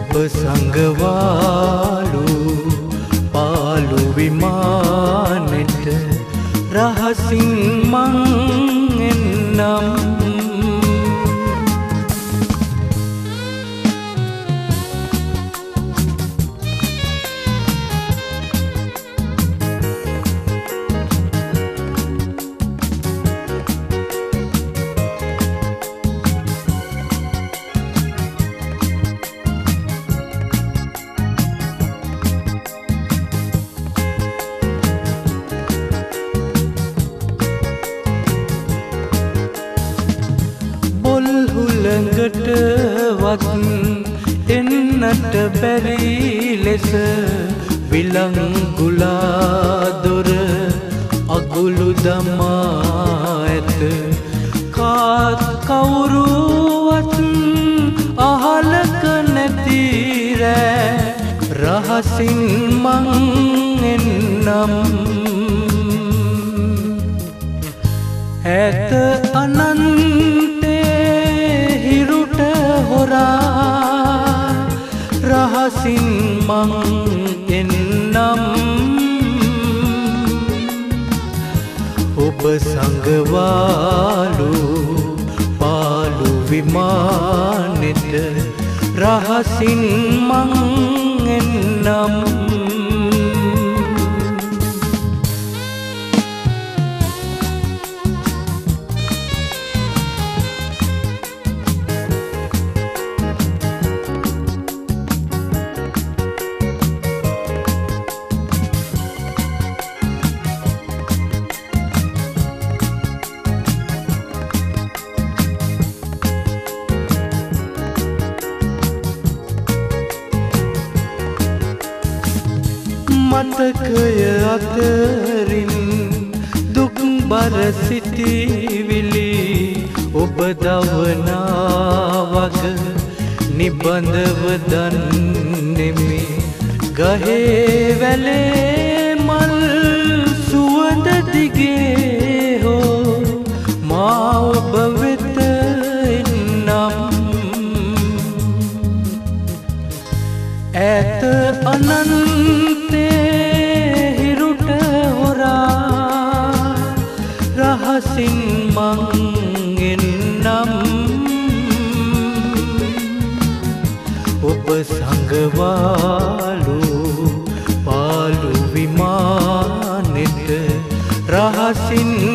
ඔබ සංගවාලු පාලු විමානෙට රහසින් මං එන්නම්. හුළඟටවත් එන්නට බැරි ලෙස විලංගුලා දොර අගුළු දමා ඇත. කාත් කවුරුවත් අහලක නැති රෑ රහසින් මං එන්නම්. ඇත අනන්තේ හිරුට හොරා රහසින් මං එන්නම්. ඔබ සංගවාලු පාලු විමානෙට රහසින් මං එන්නම්. මතකය අතරින් දුක් බර සිටිවිලි ඔබ දවනා වග නිබඳව දන්නෙමි. ගහේ වැලේ මල් සුවඳ දිගේ හෝ මා ඔබ වෙත එන්නම්. ඇත අනන්තේ හිරුට හොරා රහසින් මං එන්නම්. ඔබ සංගවාලු පාලු විමානෙට රහසින්